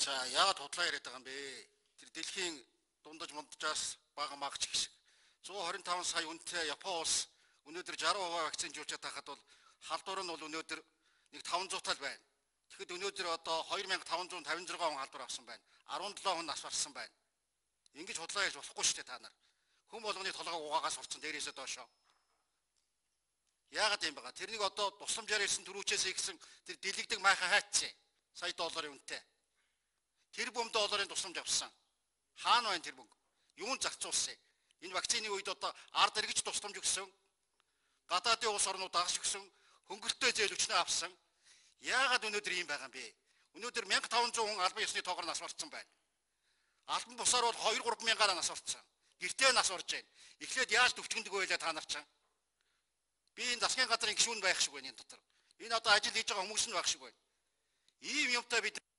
За яагаад худлаа яриад байгаа юм бэ? Тэр дэлхийн дундаж мунджаас бага магч гэх шиг 125 сая үнэтэй Япон улс өнөөдөр 60% вакцинжуулж байхад бол халдвар нь бол өнөөдөр нэг 500 тал байна. Тэгэхэд өнөөдөр одоо 2556 хүн халдвар авсан байна. 17 хүн нас барсан байна. Ингэж худлаа ярьж болохгүй шүү дээ та нар. Хүн болгоны толгойг угаагаас сурцсан дээрээсээ доошоо. Яагаад юм бэ? Тэрнийг одоо тусламжаар ирсэн төрүүчээс ихсэн тэр дэлгдэг майхан хайцсан. Сая долларын үнэтэй. Тэр бөм долларын тусламж авсан. Хаана байна тэр мөнгө? Юунд зарцуулсан? Энэ вакцины үед одоо ард иргэж тусламж өгсөн. Гадаадын улс орнууд дагаж өгсөн. Хөнгөлөлтөө зээл өчнөө авсан. Яагаад өнөөдөр ийм байгаа юм бэ? Өнөөдөр 1500 хүн албан ёсны тоогоор нас барсан байна. Албан бусаар бол 2-3 мянгаар нас барсан. Гэртээ нас орж байна. Эхлээд яаж төвчгөндөг байлаа та нар чам? Би энэ засгийн газрын гишүүн байх шиг байна энэ дотор. Энэ одоо ажил хийж байгаа хүмүүс нь байх шиг байна. Ийм юмтай бид